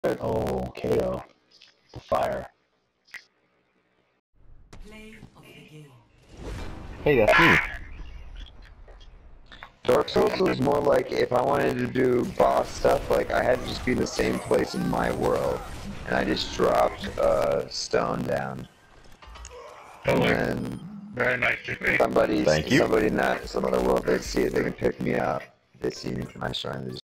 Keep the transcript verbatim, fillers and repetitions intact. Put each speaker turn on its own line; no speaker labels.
Oh, Kato. The fire.
Hey, that's me.
Dark Souls was more like if I wanted to do boss stuff, like I had to just be in the same place in my world, and I just dropped a uh, stone down, and then
Very nice to meet.
somebody,
Thank you.
somebody in that some other world, they see it, they can pick me up. They see me from my shrine, they just